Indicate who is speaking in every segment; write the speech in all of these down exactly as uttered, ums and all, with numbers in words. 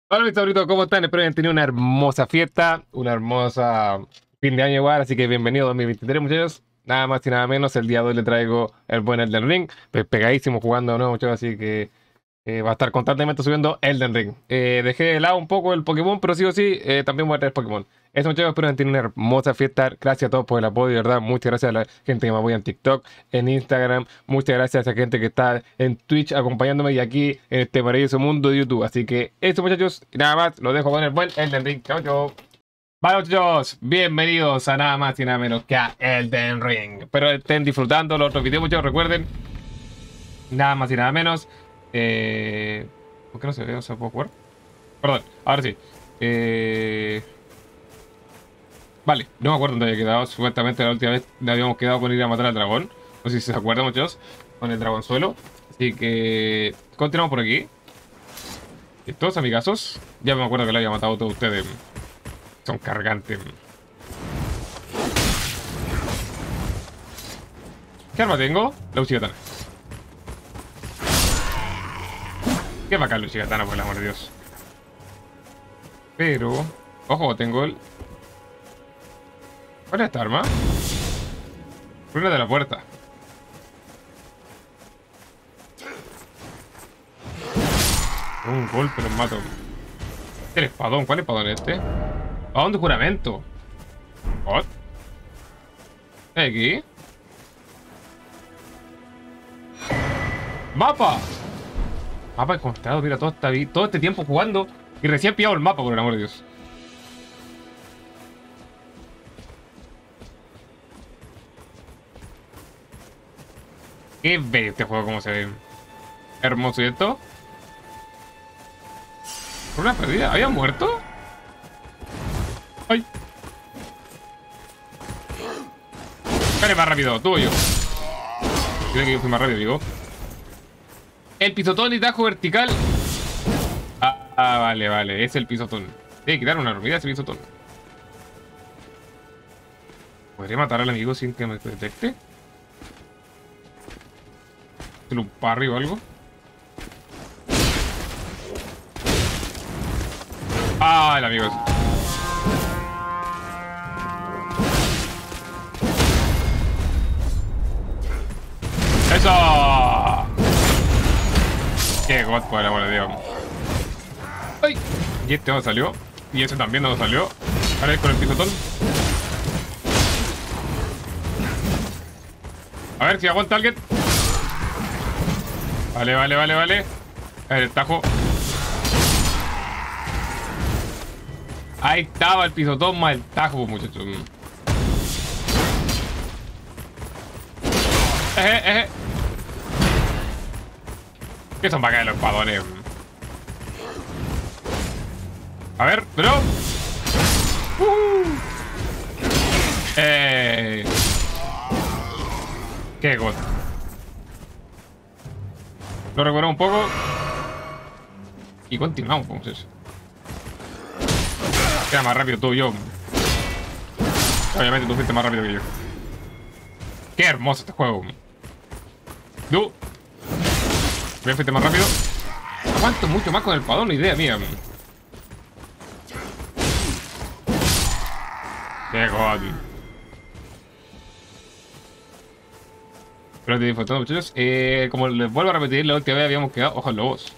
Speaker 1: Hola mis favoritos, ¿cómo están? Espero que hayan tenido una hermosa fiesta, una hermosa fin de año igual, así que bienvenido a dos mil veintitrés muchachos. Nada más y nada menos, el día de hoy le traigo el buen Elden Ring, pues pegadísimo jugando de nuevo muchachos, así que eh, va a estar constantemente subiendo Elden Ring. Eh, dejé de lado un poco el Pokémon, pero sí o sí, eh, también voy a traer Pokémon. Eso muchachos, espero que hayan tenido una hermosa fiesta. Gracias a todos por el apoyo, de verdad. Muchas gracias a la gente que me apoya en TikTok, en Instagram. Muchas gracias a esa gente que está en Twitch acompañándome y aquí en este maravilloso mundo de YouTube. Así que eso muchachos, y nada más, lo dejo con el buen Elden Ring. Chao, chao. Vale muchachos, bienvenidos a nada más y nada menos que a Elden Ring. Espero estén disfrutando los otros videos muchachos, recuerden. Nada más y nada menos. Eh... ¿Por qué no se ve? ¿O se puede jugar? Perdón, ahora sí. Eh... Vale, no me acuerdo dónde había quedado. Supuestamente la última vez le habíamos quedado con ir a matar al dragón. No sé si se acuerdan muchachos. Con el dragonzuelo. Así que... continuamos por aquí. ¿Listos, amigazos? Ya me acuerdo que lo había matado a todos ustedes. Son cargantes. ¿Qué arma tengo? La Uchigatana. Qué bacán la Uchigatana, por el amor de Dios. Pero... ojo, tengo el... ¿cuál es esta arma? Runa de la puerta. Un golpe los mato. El espadón, ¿cuál espadón es este? ¿Espadón de juramento? ¿What? ¿Qué hay aquí? ¡Mapa! Mapa encontrado, mira, todo, esta, todo este tiempo jugando y recién pillado el mapa, por el amor de Dios. Qué bello este juego, como se ve. Hermoso, ¿y esto? ¿Por una perdida? ¿Había muerto? ¡Ay! Dale más rápido, tú o yo. Creo que yo fui más rápido, digo. El pisotón y tajo vertical. Ah, ah, vale, vale. Es el pisotón. Tiene que quitar una hormiga ese pisotón. ¿Podría matar al amigo sin que me detecte? ¿Tiene un parry o algo? Ah, el amigo es... ¡eso! ¡Qué god, por el amor de Dios! ¡Ay! Y este no salió. Y ese también no salió. Ahora es con el pisotón. A ver si aguanta alguien. Vale, vale, vale, vale. A ver, el tajo. Ahí estaba el pisotón más el tajo, muchachos. Eje, eje. ¿Qué son para caer los espadones? A ver, pero... Uh. Eh... Qué god. Lo recuerdo un poco. Y continuamos, como es eso. Queda más rápido tú y yo. Obviamente tú fuiste más rápido que yo. Qué hermoso este juego. Tú. Bien, fuiste más rápido. Aguanto mucho más con el padón, idea mía. Qué god. Espero que disfrutando, muchachos. Eh, como les vuelvo a repetir, la última vez habíamos quedado... ¡ojo, lobos!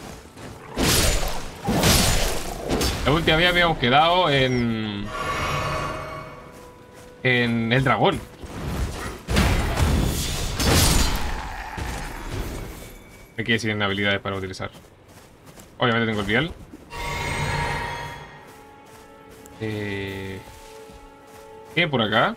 Speaker 1: La última vez habíamos quedado en... en el dragón. Me quedé sin habilidades para utilizar. Obviamente tengo el vial. Eh... ¿Qué hay por acá?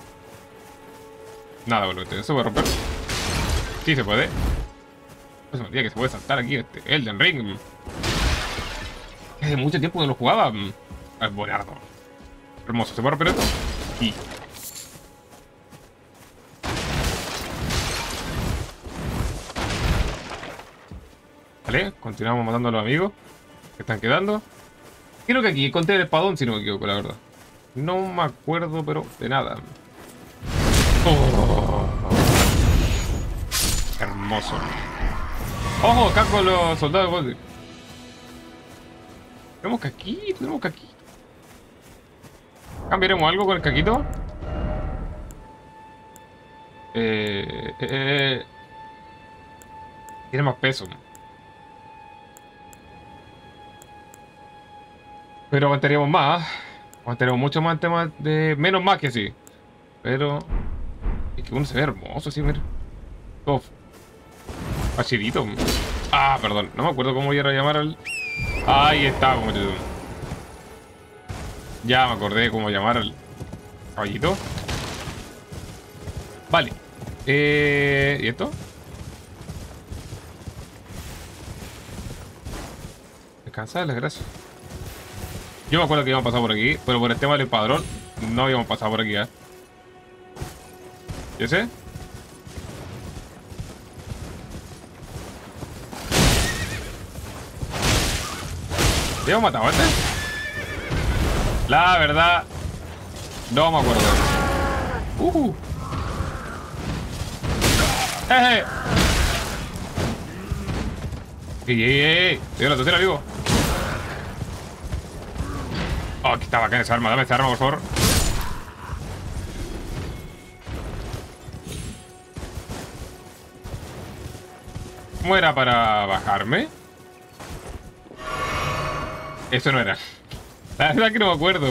Speaker 1: Nada, boludo. ¿Se puede romper? Sí, se puede. No se me olvida que se puede saltar aquí este Elden Ring. Hace mucho tiempo que no jugaba. Es buenardo. Hermoso. ¿Se puede romper esto? Sí. Vale, continuamos matando a los amigos que están quedando. Creo que aquí encontré el espadón, si no me equivoco, la verdad. No me acuerdo, pero de nada. Oh, hermoso. Ojo, acá con los soldados de Gold. Tenemos caquito, tenemos caquito. ¿Cambiaremos algo con el caquito? Eh, eh, eh. Tiene más peso. Pero aguantaríamos más. Aguantaríamos mucho más temas de... Menos más que sí. Pero... Es que uno se ve hermoso, sí, mira. Todo fachidito. Ah, perdón. No me acuerdo cómo iba a llamar al... Ahí está, como yo... Ya me acordé cómo llamar al caballito. Vale. Eh... ¿Y esto? Descansa de las gracias. Yo me acuerdo que íbamos a pasar por aquí, pero por el tema del padrón no habíamos pasado por aquí, ¿eh? ¿Y ese? ¿Ya hemos matado a este? La verdad, no me acuerdo. Uh. ¡Eh! ¡Ey, ey, ey! ¡Estoy en la tercera, amigo! Oh, aquí está bacán esa arma. Dame esa arma, por favor. ¿Cómo era para bajarme? Eso no era. La verdad que no me acuerdo.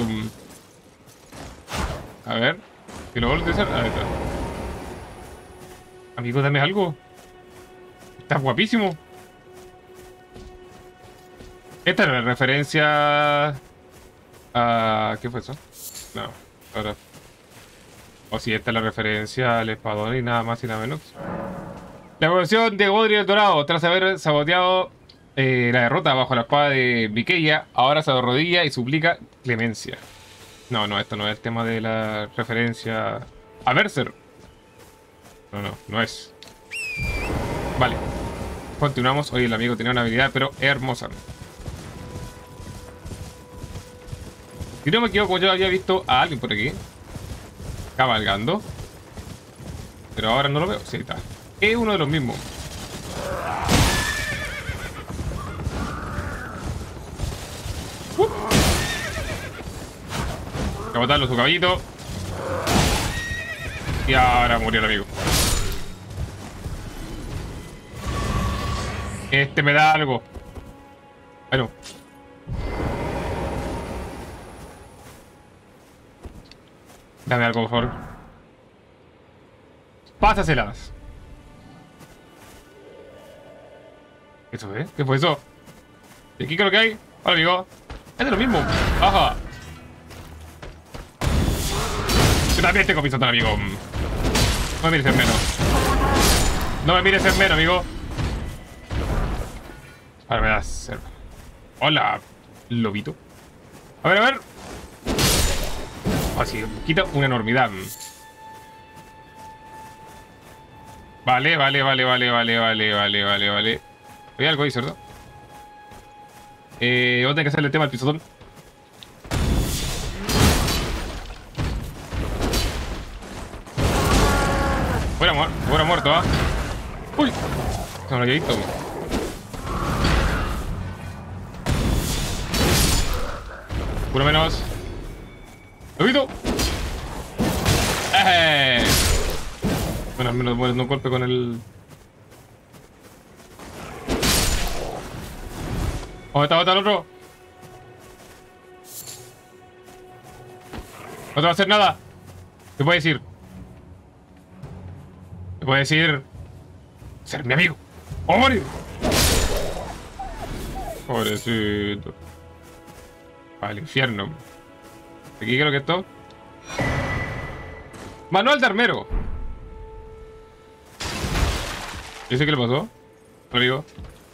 Speaker 1: A ver. Si lo vuelvo a hacer. Ahí está. Amigo, dame algo. Estás guapísimo. Esta es la referencia a... ¿Qué fue eso? No. Ahora. O si esta es la referencia al espadón y nada más y nada menos. La evolución de Godric el Dorado, tras haber saboteado eh, la derrota bajo la espada de Miquella, ahora se arrodilla y suplica clemencia. No, no, esto no es el tema de la referencia a Berserk. No, no, no es. Vale. Continuamos. Oye, el amigo tenía una habilidad, pero hermosa. Si no me equivoco, yo había visto a alguien por aquí cabalgando, pero ahora no lo veo. Sí, está. Es uno de los mismos. Uh. Hay que matarlo su caballito. Y ahora murió el amigo. Este me da algo. Bueno. Dame algo, por favor. Pásaselas. ¿Eso es? ¿Qué fue eso? ¿Y aquí qué es lo que hay? Hola, amigo. Es de lo mismo. Ajá. Yo también tengo mi sotón, amigo. No me mires en menos. No me mires en menos, amigo. Ahora me das... Hola, lobito. A ver, a ver. Así, quita una enormidad. Vale, vale, vale, vale, vale, vale, vale, vale, vale. Hay algo ahí, ¿cierto? Eh, vamos a tener que hacerle el tema al pisotón. Fuera, mu fuera muerto, ¿ah? ¿eh? Uy, no lo había visto. Uno menos. ¿Lo he visto? ¡Eh! Bueno, al menos mueres de un golpe con el... ¿Dónde está, dónde está el otro? No te va a hacer nada. ¿Qué puede decir? ¿Qué puede decir? Ser mi amigo. ¡O morir! Pobrecito. Al infierno. Aquí creo que esto. Manual de armero. ¿Y ese qué le pasó? Lo digo.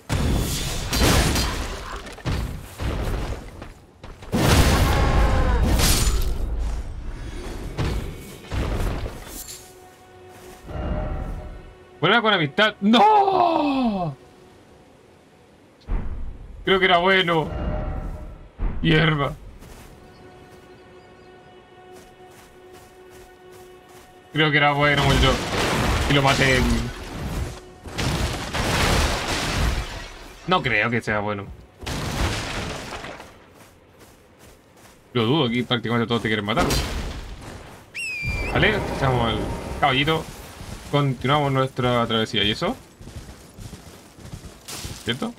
Speaker 1: Vuelve con amistad. ¡No! Creo que era bueno. Hierba. Creo que era bueno, yo. Y lo maté. No creo que sea bueno. Lo dudo, aquí prácticamente todos te quieren matar. Vale, echamos el caballito. Continuamos nuestra travesía. ¿Y eso? ¿Cierto?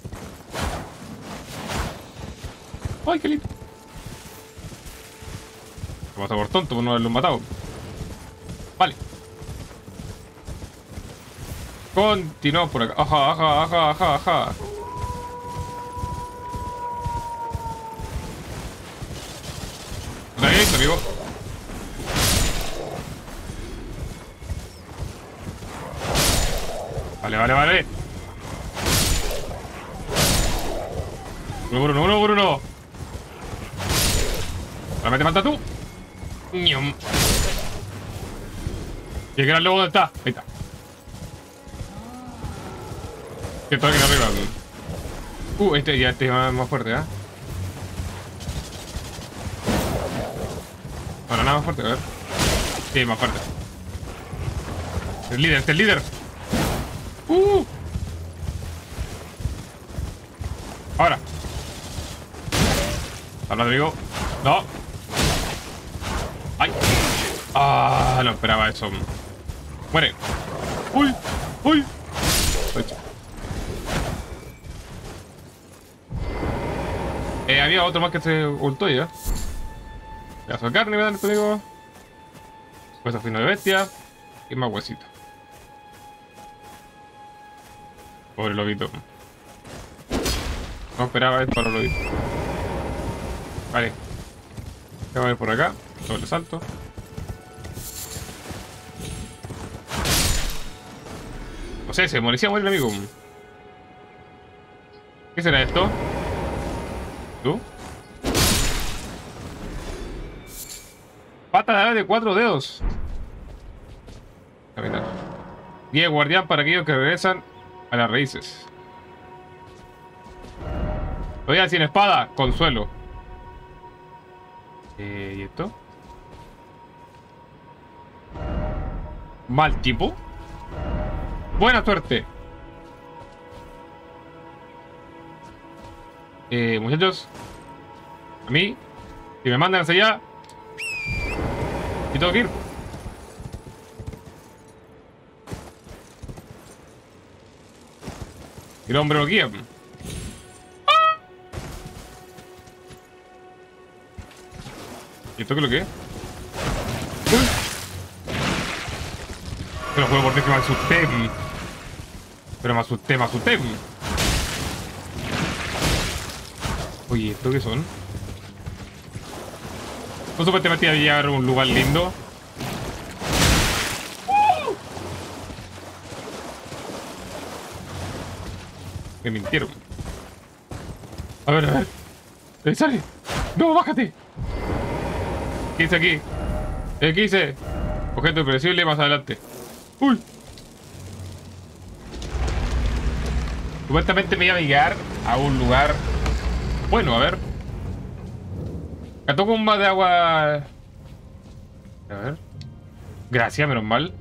Speaker 1: ¡Ay, qué lindo! Se pasa por tonto por no haberlo matado. Vale. Continuamos por acá. Ajá, ajá, ajá, ajá, ajá. ¿Está bien, amigo? Vale, vale, vale. Uno por uno, uno por uno. Ahora te falta tú. Ñom. ¿Y que luego dónde está? Ahí está. Que está aquí arriba. Uh, este ya este es más fuerte, ¿eh? Ahora nada más fuerte, a ver. Sí, más fuerte. Este es el líder, este es el líder. Uh. Ahora. Habla, amigo. No. Ay. Ah, no esperaba eso. Muere. Uy, uy. Eh, había otro más que se ultó ya. Pedazo de carne me dan, amigo. Hueso fino de bestia. Y más huesito. Pobre lobito. No esperaba esto para el lobito. Vale. Vamos a ver por acá. Doble salto. No sé, se merecía morir el amigo. ¿Qué será esto? ¿Tú? Pata de ave de cuatro dedos. Capital. Guía guardián para aquellos que regresan a las raíces. Todavía sin espada, consuelo. Eh, ¿Y esto? Mal tipo. Buena suerte. Eh, muchachos. A mí, si me mandan hacia allá, y tengo que ir. Y el hombre lo guía. ¿Y esto qué es lo que es? Uy. Pero juego porque me asusté. Pero me asusté, me asusté. Oye, ¿esto qué son? No supuestamente iba a llegar a un lugar lindo. ¡Uh! Me mintieron. A ver, a ver. ¡Eh, sale! ¡No, bájate! ¿Qué hice aquí? Eh, ¿Qué hice? Objeto impredecible más adelante. ¡Uy! Supuestamente me iba a llegar a un lugar bueno, a ver. Catacumba de agua. A ver. Gracias, menos mal.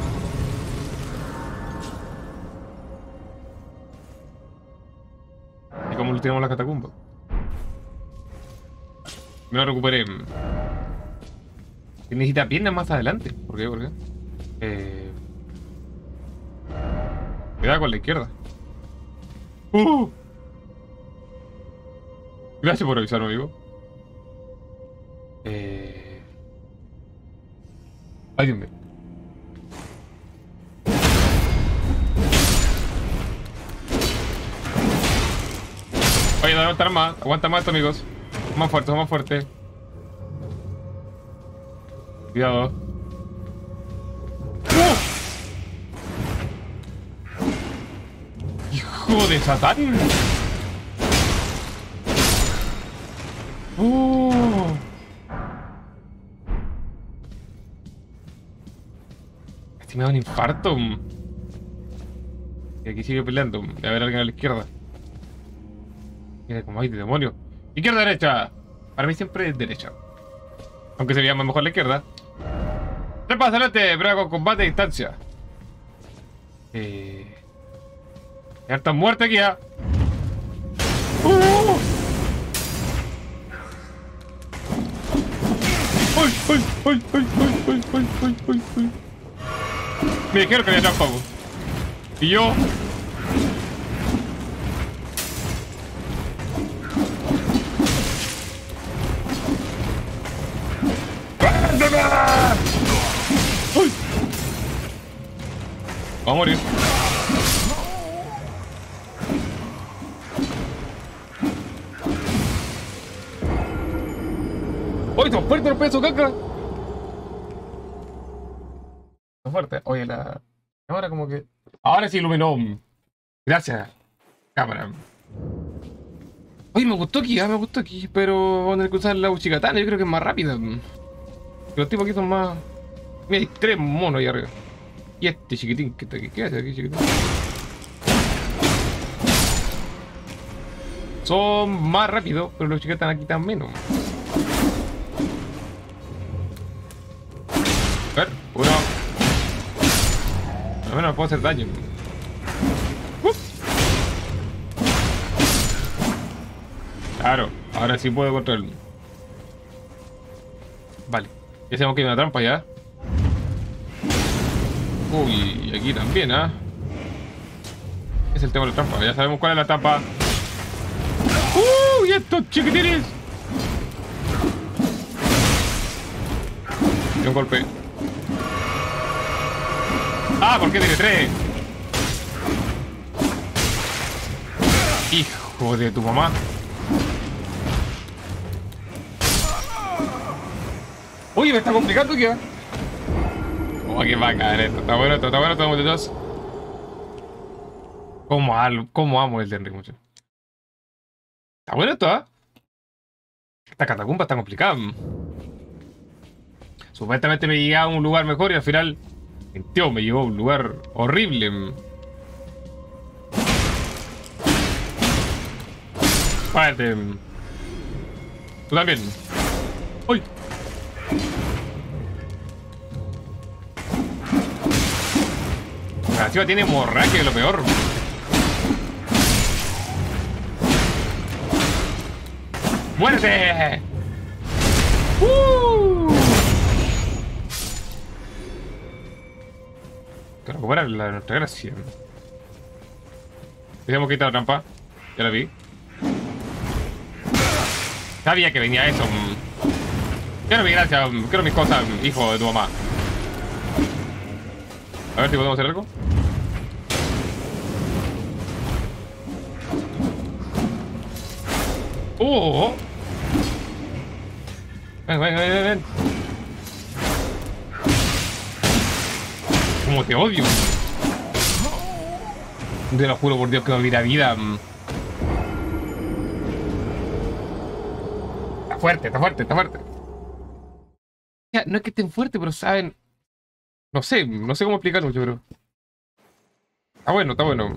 Speaker 1: ¿Y cómo lo tenemos la catacumba? Me lo recuperé. Necesita piernas más adelante. ¿Por qué? ¿Por qué? Eh... Cuidado con la izquierda. ¡Uh! Gracias por avisarme, amigo. Eh... Ay, Dios mío. Oye, no aguantar más. Aguanta más esto, amigos. Más fuerte, más fuerte. Cuidado. ¡Uh! ¡Hijo de Satán! ¡Uh! Este me da un infarto. Y aquí sigue peleando. Debe haber alguien a la izquierda. Mira como hay de demonio. Izquierda, derecha. Para mí siempre es derecha. Aunque se veía más mejor la izquierda. Trepa adelante, brega con combate a distancia. Eh... Hay harta muerte aquí, ¿eh? ¡Uh! ¡Uy! ¡Uy! ¡Uy! ¡Uy! ¡Uy! ¡Uy! ¡Uy! ¡Uy! ¡Uy! Me dijeron que había trampa, po. Y yo... ¡Uy! Vamos a morir. ¡Uy! ¡Tan fuerte el peso, caca! ¡Tan fuerte! Oye, la cámara como que... Ahora sí iluminó. Gracias, cámara. Oye, me gustó aquí, ah, me gustó aquí, pero vamos a tener que usar la Uchigatana, yo creo que es más rápida. Los tipos aquí son más... Mira, hay tres monos ahí arriba. Y este chiquitín que está aquí, ¿qué hace aquí, chiquitín? Son más rápidos, pero los Uchigatana aquí están menos. A ver, uno. Al menos me puedo hacer daño. Uh. Claro, ahora sí puedo controlarlo. Vale, ya sabemos que hay una trampa ya. Uy, y aquí también, ¿ah? ¿eh? Es el tema de la trampa, ya sabemos cuál es la trampa. ¡Uy, estos chiquitines! Y un golpe. ¡Ah! ¿Por qué tiene tres? Hijo de tu mamá. Oye, me está complicando ya. Oh, qué bacán esto. Está bueno, esto está bueno, estamos muchachos. ¿Cómo, ¿Cómo amo el Elden Ring, muchachos? Está bueno esto, ¿ah? ¿eh? Esta catacumba está complicada. Supuestamente me llegaba a un lugar mejor y al final... Tío, me llevó a un lugar horrible. Párate. Tú también. ¡Uy! La chiva tiene hemorragia, que es lo peor. ¡Muérete! ¡Uh! Que recupera la nuestra gracia. Tenemos que quitar la trampa. Ya la vi. Sabía que venía eso. Quiero mi gracia, quiero mis cosas, hijo de tu mamá. A ver si podemos hacer algo. ¡Oh! Ven, ven, ven, ven. Como te odio. Te lo juro por Dios que me olvida vida. Está fuerte, está fuerte, está fuerte. Ya, no es que estén fuertes, pero saben... No sé, no sé cómo explicar mucho, pero... Está bueno, está bueno.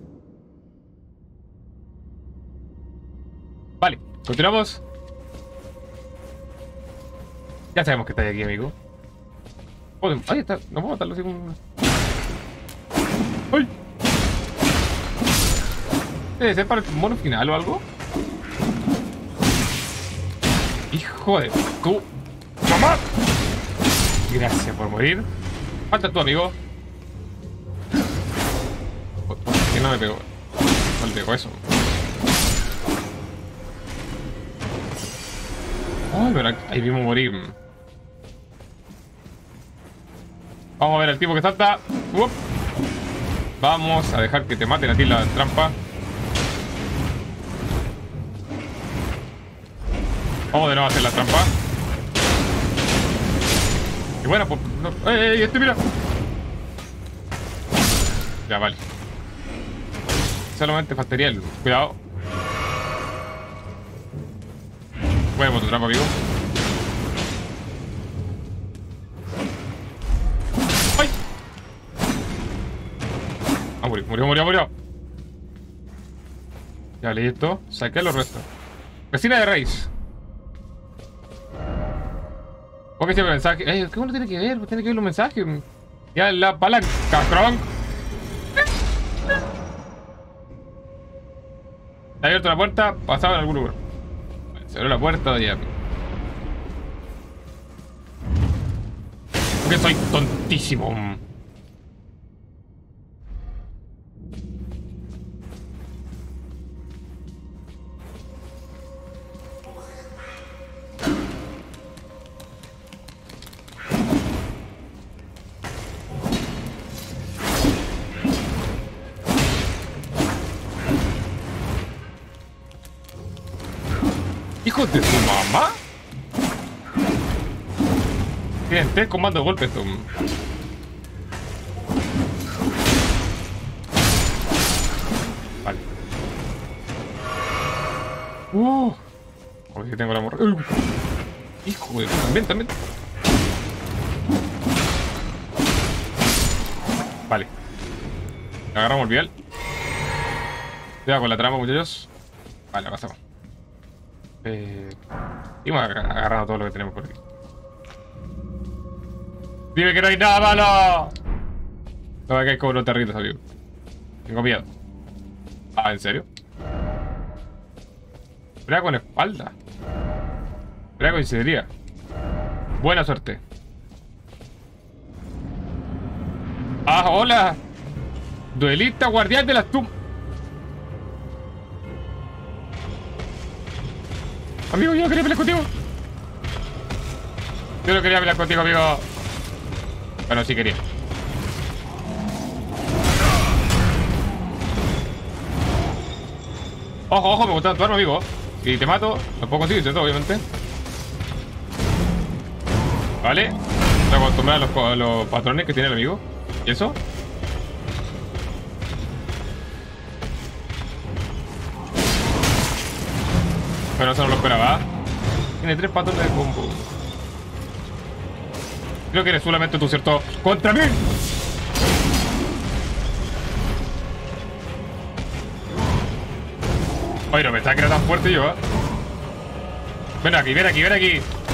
Speaker 1: Vale, continuamos. Ya sabemos que está aquí, amigo. Podemos... Ahí está, no puedo matarlo así como... ¡Ay! ¿Debe ser para el mono final o algo? ¡Hijo de tu mamá! Gracias por morir. Falta tu amigo. ¿Por qué no me pegó? No le pegó eso. Ay, pero ahí vimos morir. Vamos a ver al tipo que salta. Uf. Vamos a dejar que te maten a ti la trampa. Vamos de nuevo a hacer la trampa. Y bueno, pues... No. ¡Ey, ey, este, mira! Ya, vale. Solamente faltaría el... Cuidado. Bueno, tu trampa, amigo. ¡Ay! Ah, murió, murió, murió, murió. Ya, listo. Saqué los restos. Vecina de raíz. ¿Por qué siempre mensaje? Eh, ¿qué uno tiene que ver? Tiene que ver los mensajes. Ya, la palanca, castrón. Se ha abierto la puerta, pasaba en algún lugar. Vale, se abrió la puerta, ya. Que soy tontísimo.
Speaker 2: ¿Hijos de su mamá?
Speaker 1: Tienen tres comandos de golpe esto. Vale. Uh. A ver si tengo la morra. Uh. Hijo de... También, también. Vale. Agarramos el vial. Cuidado con la trampa, muchachos. Vale, pasamos. Eh... Y vamos agarrando todo lo que tenemos por aquí. Dime que no hay nada malo. No, que hay como unos territos, amigo. Tengo miedo. Ah, ¿en serio? Pelea con espalda. Pelea con ingeniería. Buena suerte. Ah, hola. Duelista guardián de las tumbas. Amigo, yo no quería pelear contigo. Yo no quería pelear contigo, amigo. Bueno, sí quería. Ojo, ojo, me gusta tu arma, amigo. Si te mato, lo puedo conseguir, ¿cierto? Obviamente. Vale. Estoy acostumbrado a los, a los patrones que tiene el amigo. ¿Y eso? Pero eso no lo esperaba. Tiene tres patrones de combo. Creo que eres solamente tú, ¿cierto? ¡Contra mí! Oye, no me está creando tan fuerte yo, ¿eh? Ven aquí, ven aquí, ven aquí.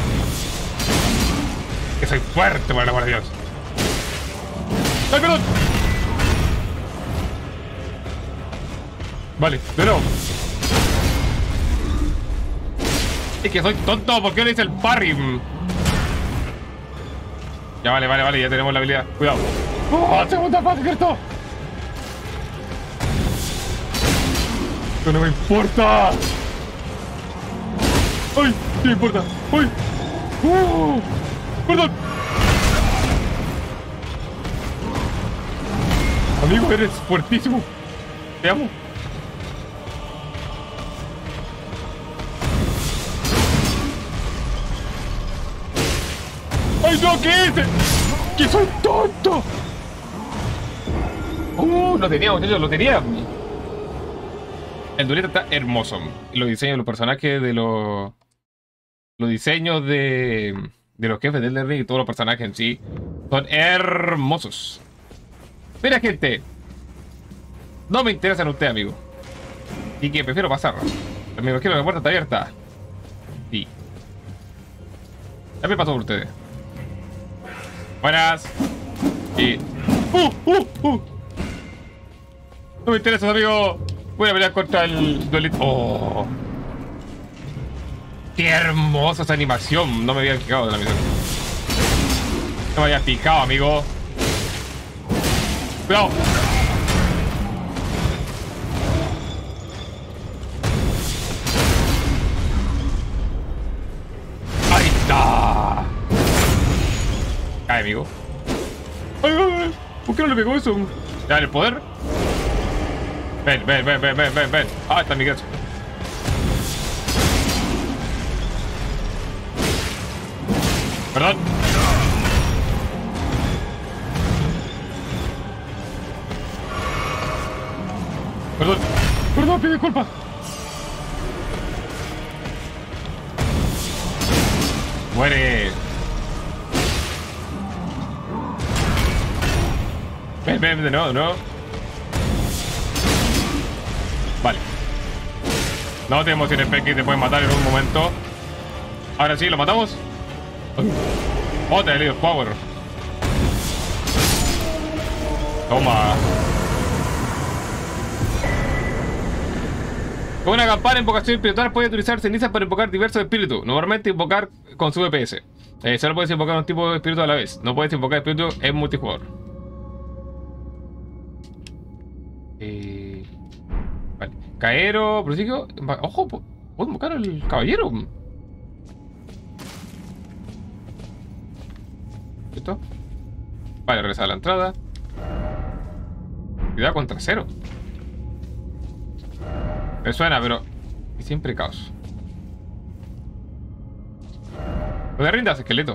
Speaker 1: Que soy fuerte, por el amor de Dios. ¡Ay, perdón! Vale, de nuevo. Es que soy tonto, ¿por qué le hice el parry? Ya vale, vale, vale, ya tenemos la habilidad. Cuidado. ¡Oh, segunda fase, cierto! ¡No me importa! ¡Ay! ¡Sí me importa! ¡Ay! ¡Uh! ¡Perdón! Amigo, eres fuertísimo. Te amo. ¡Ay, no! ¿Qué hice? ¡Que soy tonto! ¡Uh! Lo tenía, muchachos, lo tenía. El duelista está hermoso. Los diseños de los personajes, de los... Los diseños de... De los jefes del Elden Ring y todos los personajes en sí son hermosos. Mira, gente. No me interesan ustedes, amigo. Y que prefiero pasar. Me imagino que la puerta está abierta. Sí. Ya me pasó por ustedes. Buenas. Y... ¡Uh! ¡Uh! ¡Uh! No me interesa, amigo. Voy a pelear contra el duelito. ¡Oh! ¡Qué hermosa esa animación! No me había fijado de la misión. No me había fijado, amigo. ¡Cuidado! ¡Ahí está! Cae, amigo. ¡Ay, ay, ay! ¿Por qué no le pegó eso? ¿Dale el poder? Ven, ven, ven, ven, ven, ven, ven. Ah, está mi gato. Perdón. Perdón. Perdón, pide disculpa. Muere. Ven, ven, de nuevo, ¿no? Vale. No te emociones, Pecky, te pueden matar en un momento. Ahora sí, ¿lo matamos? Oh, te he leído power. Toma. Con una campana, invocación espiritual puede utilizar cenizas para invocar diversos espíritus. Normalmente invocar con su D P S. Eh, solo puedes invocar un tipo de espíritu a la vez. No puedes invocar espíritu en multijugador. Eh... Vale. Caero, prosigio. Ojo, puedo invocar al caballero. ¿Listo? Vale, regresar a la entrada. Cuidado con trasero. Me suena, pero... Y siempre caos. No te rindas, esqueleto.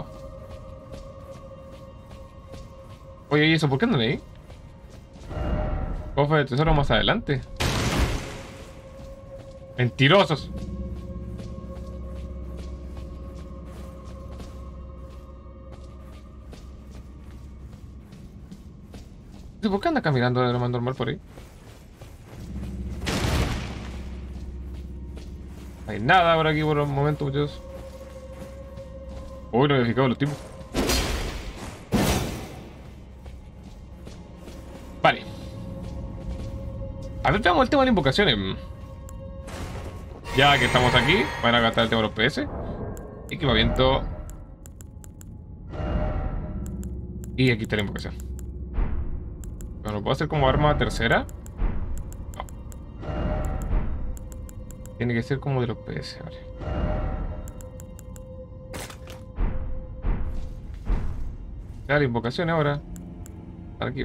Speaker 1: Oye, ¿y eso por qué andan ahí? Cofre de tesoro más adelante. Mentirosos. ¿Por qué anda caminando de lo más normal por ahí? No hay nada por aquí por el momento, muchachos. Uy, no he verificado los tipos. Vale. A ver, veamos el tema de las invocaciones. Ya que estamos aquí, van a gastar el tema de los P S. Equipamiento. Y aquí está la invocación. ¿Lo puedo hacer como arma tercera? No. Tiene que ser como de los P S, vale. Ya la invocación ahora. Aquí.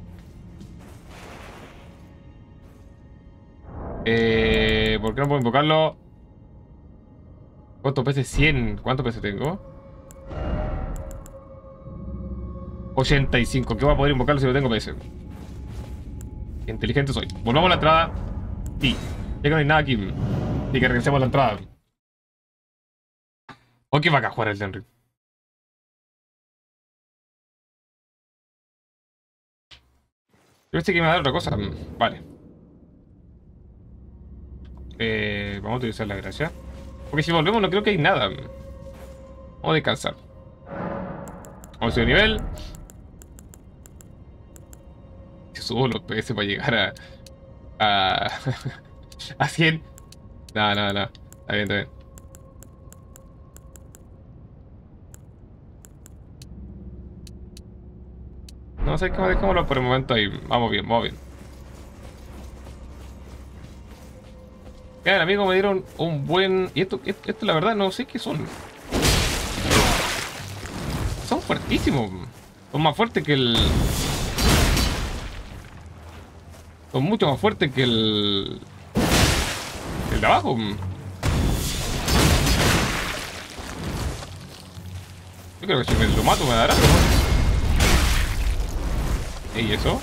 Speaker 1: Eh, ¿por qué no puedo invocarlo? ¿Cuántos P S? cien. ¿Cuántos P S tengo? ochenta y cinco. ¿Qué voy a poder invocarlo si no tengo P S? Qué inteligente soy. Volvamos a la entrada. Sí. Ya que no hay nada aquí. Y que regresemos a la entrada. ¿O qué va a jugar el Elden Ring? Yo pensé que me iba a dar otra cosa. Vale. Eh, vamos a utilizar la gracia. Porque si volvemos no creo que hay nada. Vamos a descansar. Vamos a subir nivel. Si subo los P S para llegar a... A... a cien. No, no, no. Está bien, está bien. No sé cómo dejámoslo por el momento ahí. Vamos bien, vamos bien. Bien, amigo, me dieron un buen... Y esto, esto, esto la verdad no sé qué son. Son fuertísimos. Son más fuertes que el... Son mucho más fuertes que el... El de abajo. Yo creo que si me lo mato me dará. ¿Y eso?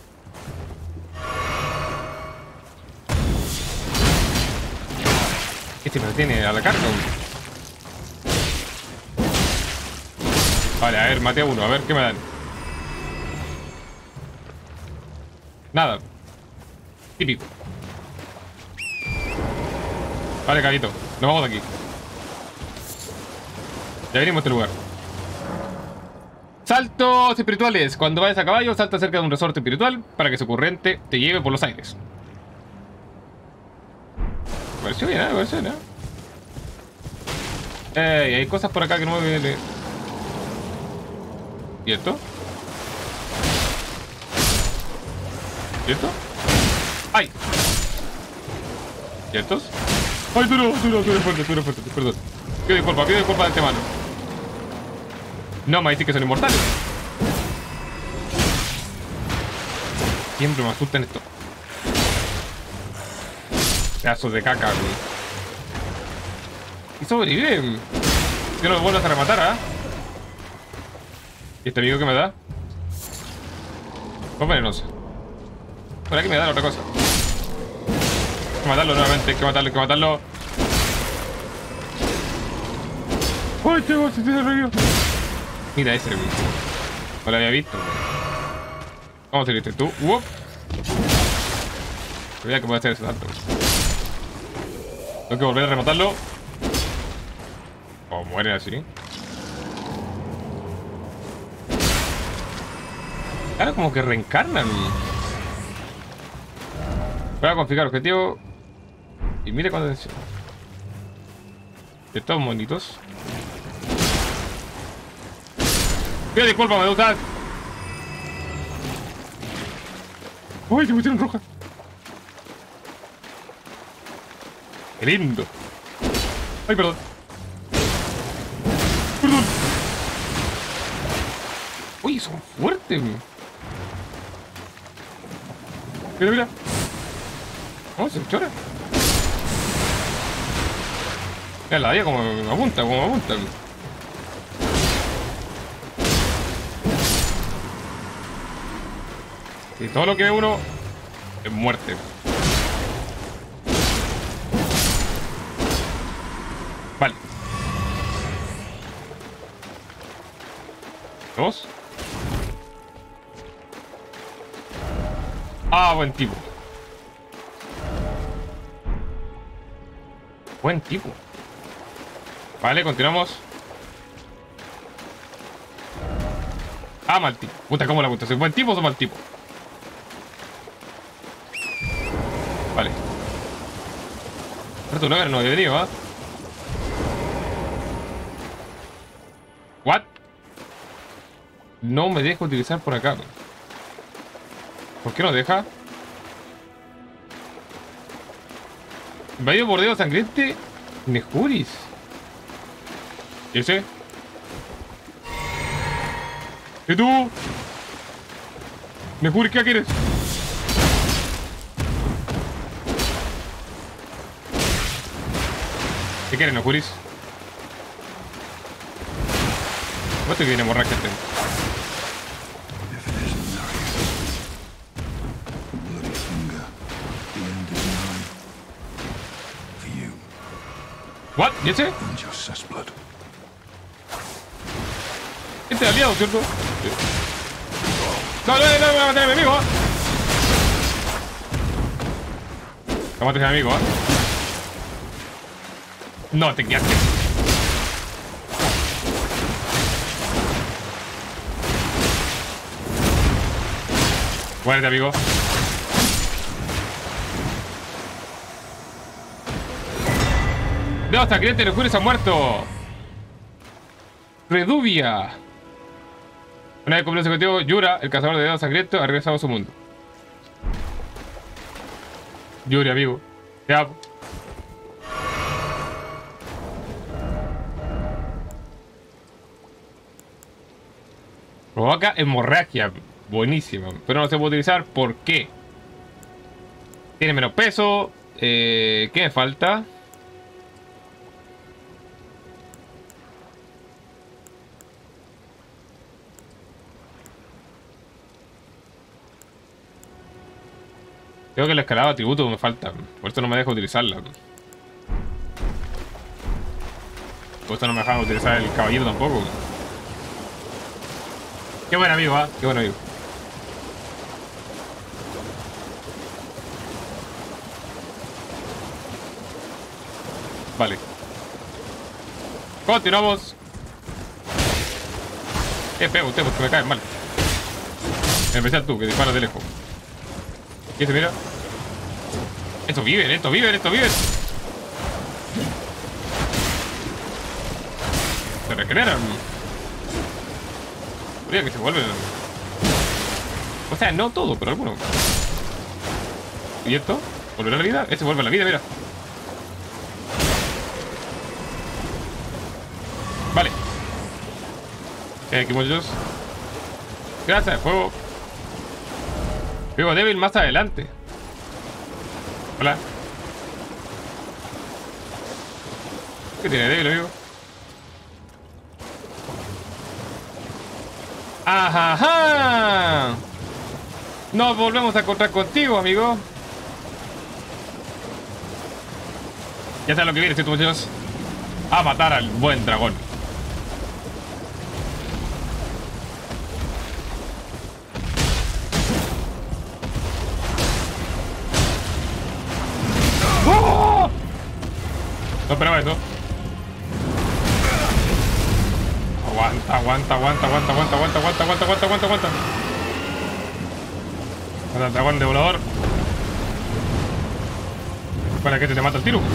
Speaker 1: Este me tiene a la carga. Vale, a ver, maté a uno. A ver, ¿qué me dan? Nada. Típico. Vale, carito. Nos vamos de aquí. Ya venimos a este lugar. Saltos espirituales. Cuando vayas a caballo, salta cerca de un resorte espiritual para que su corriente te lleve por los aires. Me pareció bien, ¿eh? Me pareció bien, ¿eh? Ey, hay cosas por acá que no me vienen. ¿Y esto? ¿Y esto? ¡Ay! ¿Y estos? ¡Ay, tú no, tú no, tú eres fuerte, tú eres fuerte, perdón! Pido disculpa, pido disculpa de antemano. No, me dicen que son inmortales. Siempre me asustan esto. Pedazos de caca, güey. Y sobreviven. Yo no me vuelvo a rematar, ¿ah? ¿eh? ¿Y este amigo qué me da? Pues venenoso. Por aquí me da otra cosa. Hay que matarlo nuevamente, hay que matarlo, hay que matarlo. ¡Ay, te vas a hacer arriba! Mira ese, güey. No lo había visto. ¿Cómo te viste tú? ¡Wop! Mira que puede hacer ese salto. Tengo que volver a rematarlo. O mueren así. Ahora como que reencarnan. Voy a configurar objetivo. Y mire cuánto atención. De estos monitos. Pido disculpas, Medusa. Uy, se pusieron roja. Qué lindo. Ay, perdón. Perdón. Uy, son fuertes. Mira, mira. Oh, se chora. Mira la de como me apunta, como me apunta. Y todo lo que ve uno es muerte. Vale. Dos. Ah, buen tipo. Buen tipo. Vale, continuamos. Ah, mal tipo. Puta, ¿cómo la puta? ¿Soy buen tipo o soy mal tipo? Vale. Pero tú no eres, no había venido, ¿ah? ¿What? No me deja utilizar por acá. ¿Por qué no deja? Invadido por dedo sangriente. Nejuris. ¿Y ese? ¿Y tú? Nejuris, ¿qué quieres? ¿Qué quieres, Nejuris? ¿Cómo te viene a morrar, gente? ¿What? ¿Y ese? Este es aliado, ¿cierto? No, no, no, me va a matar a mi amigo, ¿eh? No mates a mi amigo, ¿eh? No, te quedaste. Muérete, amigo. No, hasta cliente de Locura se ha muerto. Reduvia. Una vez cumplido su objetivo, Yura, el cazador de dedos sangrientos, ha regresado a su mundo. Yuri, amigo. Te amo. Provoca hemorragia. Buenísima. Pero no se puede utilizar. ¿Por qué? Tiene menos peso. Eh, ¿Qué me falta? Creo que la escalada de atributos me falta. Por esto no me deja utilizarla. Por esto no me deja utilizar el caballero tampoco. Qué buen amigo, ¿ah? ¿eh? Qué buen amigo. Vale. Continuamos. Eh, pega usted porque me cae mal. En especial tú, que disparas de lejos. ¿Y este mira? Estos viven, estos viven, estos viven. Se regeneran. Podría que se vuelven. O sea, no todo, pero algunos. ¿Y esto? ¿Volverá a la vida? Este vuelve a la vida, mira. Vale. Eh, aquí muchachos. Gracias, fuego. Fuego débil más adelante. Hola. ¿Qué tiene débil, amigo? ¡Ajá! Nos volvemos a encontrar contigo, amigo. Ya sabes lo que viene, ¿cierto, muchachos? A matar al buen dragón. ¡Oh! No esperaba eso. Aguanta, aguanta, aguanta, aguanta, aguanta, aguanta, aguanta, aguanta, aguanta, aguanta, aguanta. Aguanta el dragón devorador. Para que te, te mata el tiro.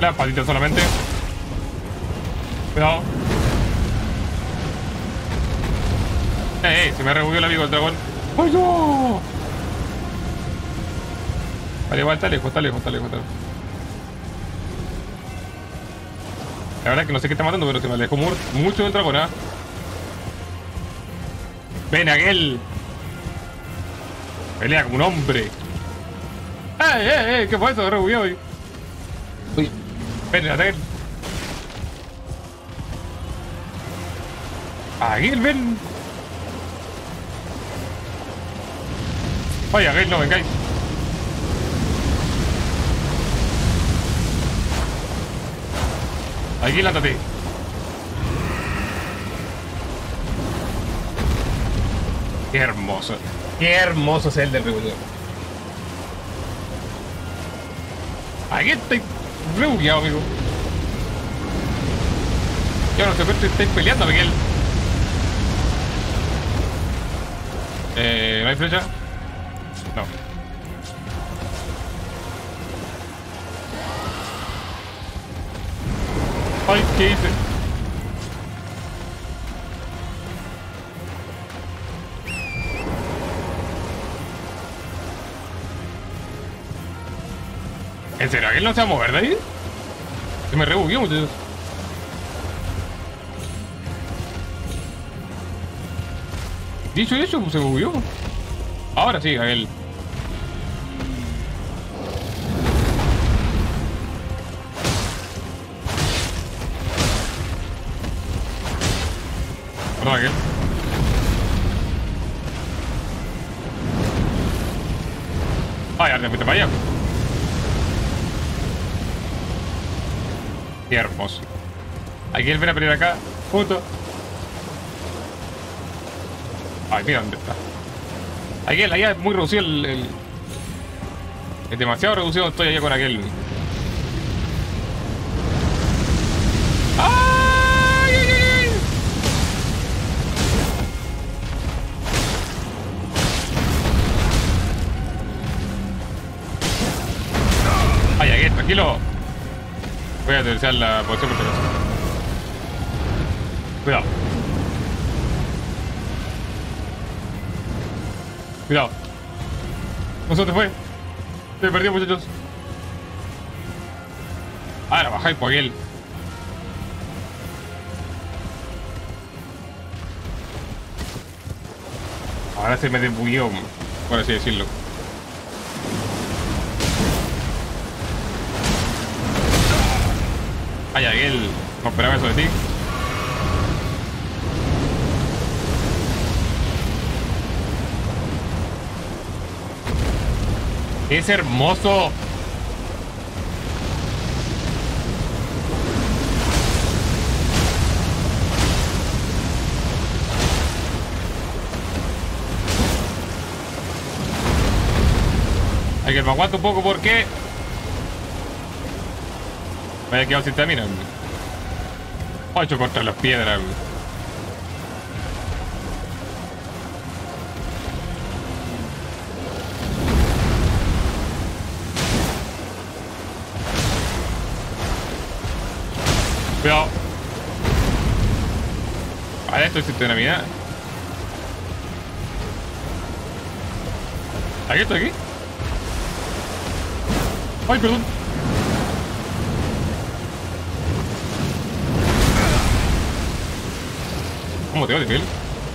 Speaker 1: Las patitas solamente. Cuidado. Eh, eh, se me rebugueó el amigo del dragón. ¡Ay, no! Vale, igual, está lejos, está lejos, está lejos, está lejos. La verdad es que no sé qué está matando, pero se me alejó mucho del dragón, ¿ah? ¿eh? Ven, aquel. Pelea como un hombre. ¡Eh, eh, eh! ¿Qué fue eso? Rebugueó hoy. Uy. Ven, aquel. Aquel, ven. Oye, aquel, no vengáis. Aquí lánzate. Qué hermoso. Qué hermoso es el del rebugueo. Aquí estoy rebugueado, amigo. Yo no sé por qué estáis peleando, Miguel. Eh, ¿no hay flecha? No. Ay, ¿qué hice? ¿En serio? ¿Aquel no se va a mover de ahí? Se me rebugueó, muchachos. Dicho eso, pues se bugueó. Ahora sí, aquel. Perdón, aquel. Ay, ahora te para allá. Qué hermoso. Aquí él viene a pelear acá. Punto. Ay, mira dónde está. Aquí él, allá es muy reducido el, el... Es demasiado reducido, estoy allá con aquel. ¡Ay, ay, ay! Ay, aquel, tranquilo. Voy a terciar la posición por si acaso. Cuidado. Cuidado. No se te fue. Se me perdió, muchachos. Ahora bajáis por él. Ahora se me desbugueó, por así decirlo. Ay, aquel. No esperaba eso de ti. ¡Es hermoso! Hay que me aguanto un poco porque me haya quedado sin estamina. Ocho contra las piedras. Cuidado. Vale, esto existe una vida. ¿Aquí estoy aquí? Ay, perdón. ¿Cómo te va de piel?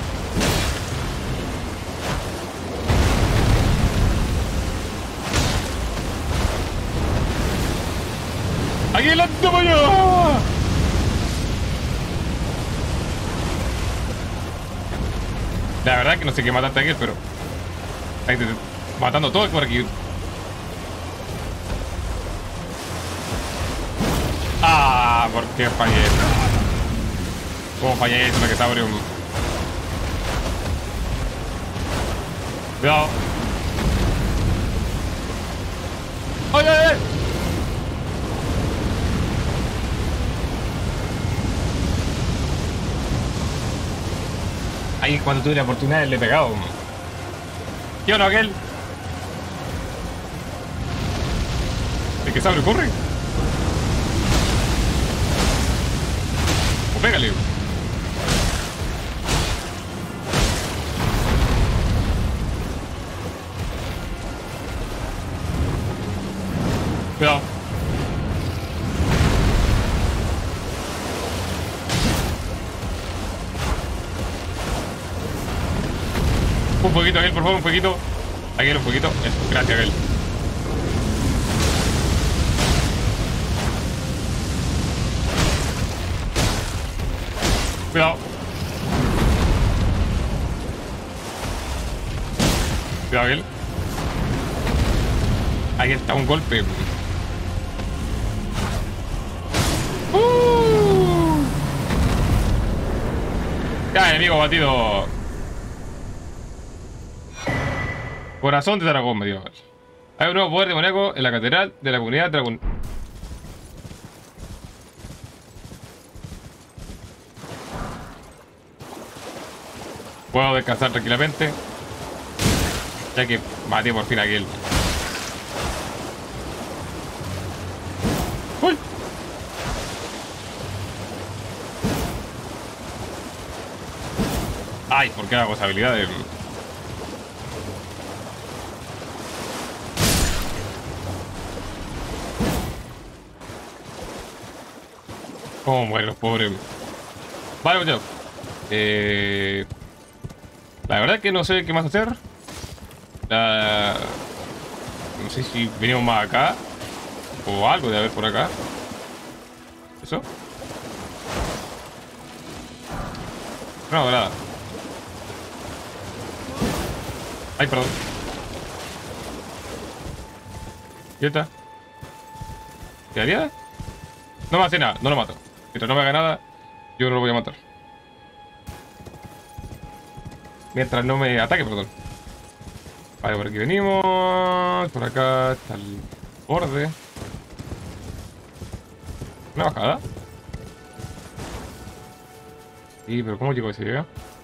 Speaker 1: ¡Aquí adelante, para allá! La verdad que no sé qué mataste a aquel, pero ahí te, matando todo por aquí. Ah, ¿por qué fallé? ¿Cómo fallé eso, Mequesaurio? Cuidado. ¡Ay, ay, ay! Ahí cuando tuve la oportunidad le he pegado. ¿Qué o no, aquel? ¿El que sabe corre? pégale. Cuidado. Un poquito, Aquel, por favor, un poquito. Aquel, un poquito. Eso, gracias, Aquel. Cuidado. Cuidado, Aquel. Ahí está, un golpe. Uh. Ya, enemigo batido. Corazón de dragón, me dio. Hay un nuevo poder demoníaco en la catedral de la comunidad dragón. Puedo descansar tranquilamente, ya que maté por fin a aquel. ¡Uy! Ay, ¿por qué hago esa habilidad de... ¿Cómo mueren los pobres? Vale, muchachos. Eh... La verdad es que no sé qué más hacer. La... No sé si venimos más acá o algo de haber por acá. ¿Eso? No, nada. Ay, perdón. ¿Y esta? ¿Quedaría? No me hace nada, no lo mato. Mientras no me haga nada, yo no lo voy a matar. Mientras no me ataque, perdón. Vale, por aquí venimos. Por acá está el borde. ¿Una bajada? Sí, pero ¿cómo llegó ese llega?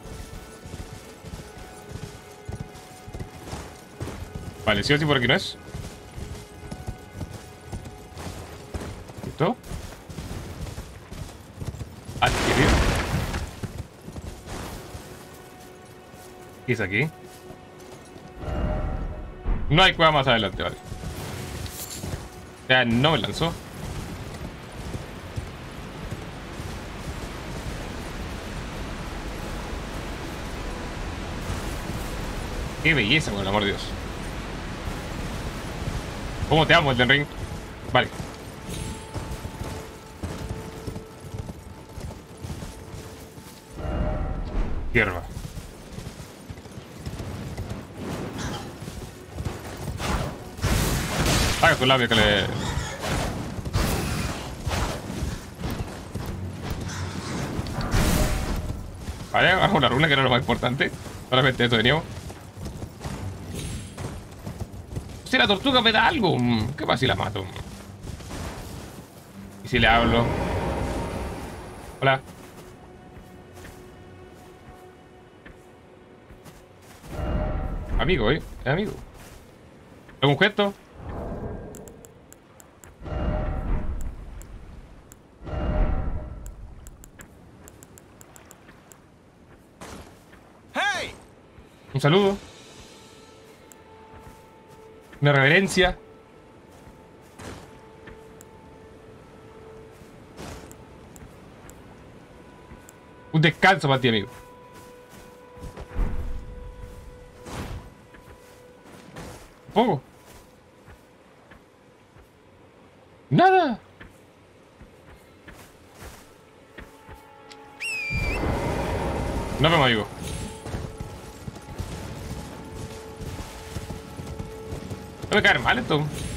Speaker 1: Vale, sí o sí por aquí no es. ¿Listo? Adquirir. ¿Qué es aquí? No hay cueva más adelante, vale. Ya no me lanzó. Qué belleza, por el amor de Dios. ¿Cómo te amo, Elden Ring? Vale. Hierba. Haga tu labio que le... Vale, hago una runa que era lo más importante. Solamente eso veníamos. Si la tortuga me da algo, ¿qué pasa si la mato? ¿Y si le hablo? Hola. Amigo, ¿eh? Es amigo. ¿Algún gesto?
Speaker 2: Hey.
Speaker 1: Un saludo. Una reverencia. Un descanso para ti, amigo. ¿Poco? Nada. Nos vemos, amigo. No me cae mal esto.